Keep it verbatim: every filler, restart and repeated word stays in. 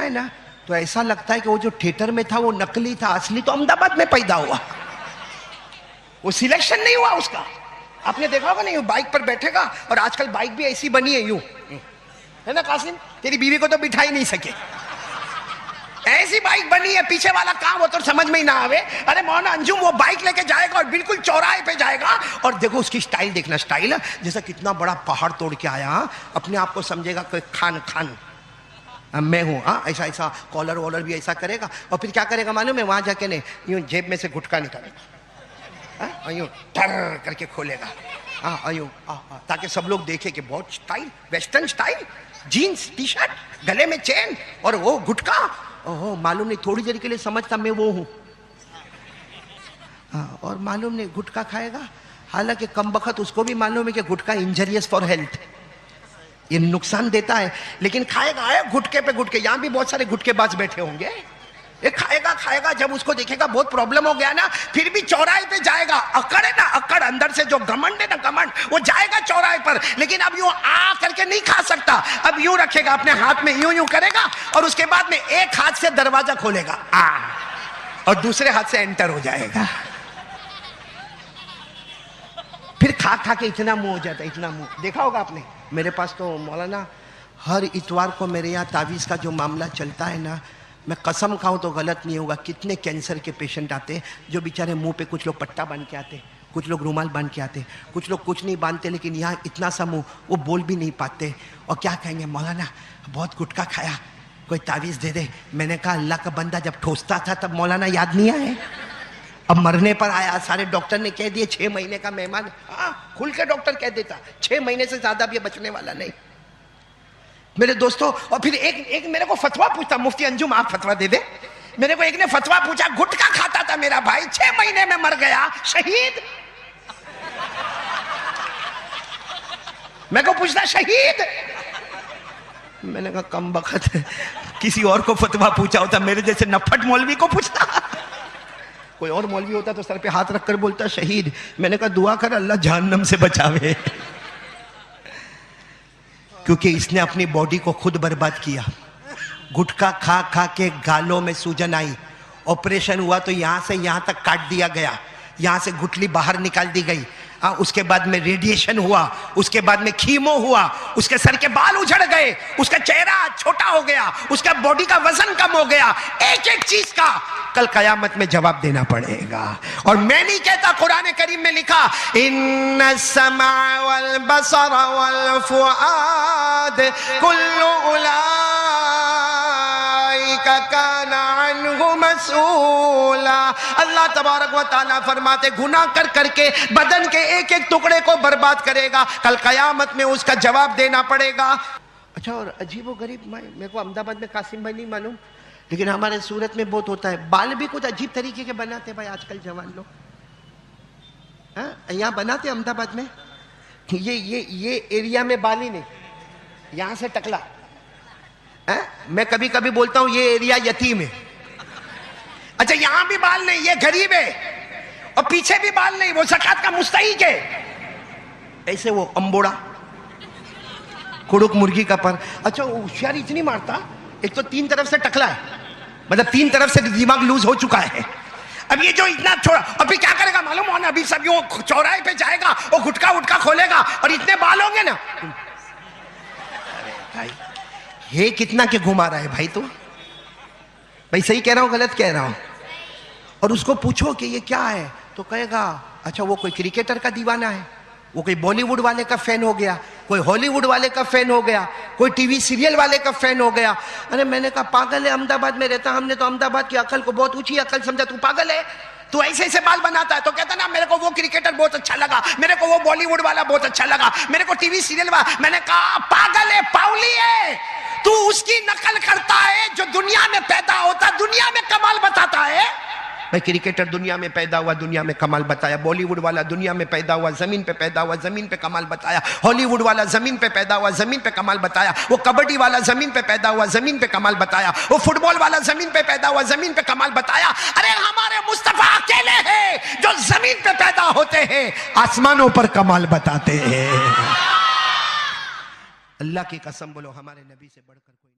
ना तो ऐसा लगता है कि वो जो थिएटर में था वो नकली था, असली तो अहमदाबाद में पैदा हुआ। वो सिलेक्शन नहीं हुआ उसका। आपने देखा होगा नहीं, बाइक पर बैठेगा, और आजकल बाइक भी ऐसी बनी है यूं, है ना कासिम? तेरी बीवी को तो बिठा ही नहीं सके, ऐसी बाइक बनी है, पीछे वाला काम हो तो समझ में ही ना आवे। अरे मौना अंजुम वो बाइक लेके जाएगा और बिल्कुल चौराहे पे जाएगा, और देखो उसकी स्टाइल देखना, स्टाइल जैसा कितना बड़ा पहाड़ तोड़ के आया, अपने आप को समझेगा कोई खान खान मैं हूँ, हाँ ऐसा ऐसा कॉलर वॉलर भी ऐसा करेगा। और फिर क्या करेगा मालूम है? वहां जाके नहीं यूं जेब में से गुटखा निकालेगा, यूं टर करके खोलेगा, हाँ यूं, ताकि सब लोग देखे कि बहुत style, western style, jeans T shirt, गले में चेन और वो गुटखा। ओहो, मालूम नहीं थोड़ी देर के लिए समझता मैं वो हूं, और मालूम नहीं गुटखा खाएगा। हालांकि कम बखत उसको भी मालूम है कि गुटखा इंजरियस फॉर हेल्थ, ये नुकसान देता है, लेकिन खाएगा है गुटके पे गुटके। यहां भी बहुत सारे गुटकेबाज बैठे होंगे, ये खाएगा खाएगा, जब उसको देखेगा बहुत प्रॉब्लम हो गया ना, फिर भी चौराहे पे जाएगा। अकड़ है ना, अकड़ अंदर से जो घमंड है ना, घमंड, वो जाएगा चौराहे पर, लेकिन अब यूं आ करके नहीं खा सकता। अब यूं रखेगा अपने हाथ में, यूं यूं करेगा, और उसके बाद में एक हाथ से दरवाजा खोलेगा आ, और दूसरे हाथ से एंटर हो जाएगा। फिर खा खा के इतना मुंह हो जाता है, इतना मुंह। देखा होगा आपने, मेरे पास तो मौलाना हर इतवार को मेरे यहाँ तावीज़ का जो मामला चलता है ना, मैं कसम खाऊं तो गलत नहीं होगा, कितने कैंसर के पेशेंट आते जो बेचारे मुंह पे कुछ लोग पट्टा बांध के आते, कुछ लोग रुमाल बांध के आते, कुछ लोग कुछ नहीं बांधते, लेकिन यहाँ इतना सा मुंह, वो बोल भी नहीं पाते। और क्या कहेंगे, मौलाना बहुत गुटखा खाया, कोई तावीज़ दे दे। मैंने कहा अल्लाह का बंदा जब ठोसता था तब मौलाना याद नहीं आए? अब मरने पर आया, सारे डॉक्टर ने कह दिए छः महीने का मेहमान। हाँ, खुल के डॉक्टर कह देता छः महीने से ज़्यादा भी बचने वाला नहीं मेरे दोस्तों। और फिर एक एक मेरे को फतवा पूछता, मुफ्ती अंजुम आप फतवा दे दे। मेरे को एक ने फतवा पूछा, गुटखा खाता था मेरा भाई, छह महीने में मर गया, शहीद। मेरे को पूछता शहीद। मैंने कहा कम बखत किसी और को फतवा पूछा होता, मेरे जैसे नफट मौलवी को पूछता। कोई और मौलवी होता तो सर पे हाथ रखकर बोलता शहीद। मैंने कहा दुआ कर अल्लाह जहन्नम से बचावे, क्योंकि इसने अपनी बॉडी को खुद बर्बाद किया। गुटखा खा खा के गालों में सूजन आई, ऑपरेशन हुआ तो यहां से यहां तक काट दिया गया, यहां से गुठली बाहर निकाल दी गई। आ, उसके बाद में रेडिएशन हुआ, उसके बाद में कीमो हुआ, उसके सर के बाल उझड़ गए, उसका चेहरा छोटा हो गया, उसका बॉडी का वजन कम हो गया। एक एक चीज का कल कयामत में जवाब देना पड़ेगा। और मैं नहीं कहता, कुरान करीम में लिखा इन्न समा वल बसर वल फुआद कुल्लु उलाइका काना अन्हु मसूला। अल्लाह तबारक व तआला फरमाते गुनाह कर करके बदन के एक एक टुकड़े को बर्बाद करेगा, कल कयामत में उसका जवाब देना पड़ेगा। अच्छा, और अजीबो गरीब, मेरे को अहमदाबाद में कासिम भाई नहीं मालूम, लेकिन हमारे सूरत में बहुत होता है, बाल भी कुछ अजीब तरीके के बनाते भाई आजकल जवान लोग। हाँ, यहाँ बनाते अहमदाबाद में, ये ये ये एरिया में बाल ही नहीं, यहाँ से टकला। हाँ? मैं कभी कभी बोलता हूँ ये एरिया यतीम है। अच्छा, यहाँ भी बाल नहीं, ये गरीब है, और पीछे भी बाल नहीं, वो ज़कात का मुस्तहिक है। ऐसे वो अंबोड़ा कुड़ुक मुर्गी का पर। अच्छा, होशियारी इतनी मारता, एक तो तीन तरफ से टकला है, मतलब तीन तरफ से दिमाग लूज हो चुका है। अब ये जो इतना छोड़ा, अभी क्या करेगा मालूम हो ना, अभी सब यूं चौराहे पे जाएगा, वो गुटका उटका खोलेगा, और इतने बाल होंगे ना। अरे भाई, ये कितना के घुमा रहा है भाई तू? भाई सही कह रहा हूँ गलत कह रहा हूँ? और उसको पूछो कि ये क्या है, तो कहेगा अच्छा वो कोई क्रिकेटर का दीवाना है, वो कोई बॉलीवुड वाले का फैन हो गया, कोई हॉलीवुड वाले का फैन हो गया, कोई टीवी सीरियल वाले का फैन हो गया। अरे मैंने कहा पागल है, अहमदाबाद में रहता, हमने तो अहमदाबाद की अकल को बहुत ऊंची अकल समझा, तू पागल है? तू ऐसे ऐसे बाल बनाता है? तो कहता ना मेरे को वो क्रिकेटर बहुत अच्छा लगा, मेरे को वो बॉलीवुड वाला बहुत अच्छा लगा, मेरे को टीवी सीरियल वाला। मैंने कहा पागल है, पाउली है, तू उसकी नकल करता है जो दुनिया में पैदा होता, दुनिया में कमाल बताता है। मैं क्रिकेटर दुनिया में पैदा हुआ, दुनिया में कमाल बताया, बॉलीवुड वाला दुनिया में पैदा हुआ, जमीन पे पैदा हुआ, जमीन पे कमाल बताया, हॉलीवुड वाला जमीन पे पैदा हुआ, जमीन पे कमाल बताया, वो कबड्डी वाला जमीन पे पैदा हुआ, जमीन पे कमाल बताया, वो फुटबॉल वाला जमीन पे पैदा हुआ, जमीन पे कमाल बताया। अरे हमारे मुस्तफा अकेले हैं जो जमीन पे पैदा होते हैं, आसमानों पर कमाल बताते हैं। अल्लाह की कसम बोलो, हमारे नबी से बढ़कर कोई